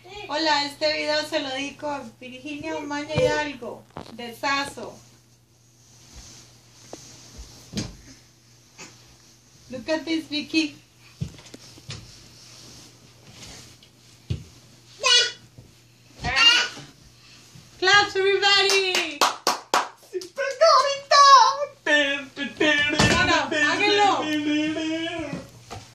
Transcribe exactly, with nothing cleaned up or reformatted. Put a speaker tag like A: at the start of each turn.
A: Hola, este video se lo dedico a Virginia Umaña Hidalgo, de Sasso. Look at this, Vicky. Claps, everybody!